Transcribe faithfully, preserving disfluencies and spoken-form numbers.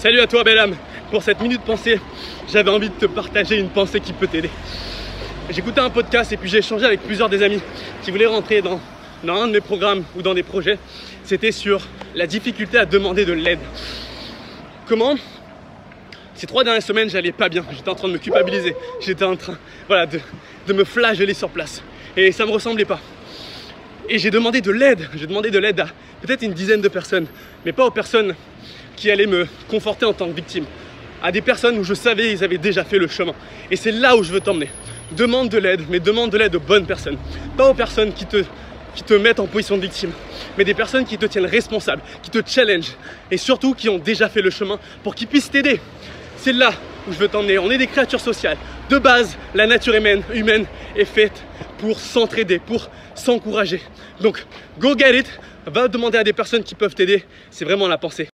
Salut à toi belle âme. Pour cette minute pensée, j'avais envie de te partager une pensée qui peut t'aider. J'écoutais un podcast et puis j'ai échangé avec plusieurs des amis qui voulaient rentrer dans, dans un de mes programmes ou dans des projets. C'était sur la difficulté à demander de l'aide. Comment? Ces trois dernières semaines, j'allais pas bien. J'étais en train de me culpabiliser. J'étais en train voilà, de, de me flageller sur place. Et ça me ressemblait pas. Et j'ai demandé de l'aide. J'ai demandé de l'aide à peut-être une dizaine de personnes. Mais pas aux personnes qui allaient me conforter en tant que victime. À des personnes où je savais qu'ils avaient déjà fait le chemin. Et c'est là où je veux t'emmener. Demande de l'aide, mais demande de l'aide aux bonnes personnes. Pas aux personnes qui te, qui te mettent en position de victime. Mais des personnes qui te tiennent responsable, qui te challenge. Et surtout qui ont déjà fait le chemin pour qu'ils puissent t'aider. C'est là où je veux t'emmener. On est des créatures sociales. De base, la nature humaine, humaine est faite pour s'entraider, pour s'encourager. Donc, go get it. Va demander à des personnes qui peuvent t'aider. C'est vraiment la pensée.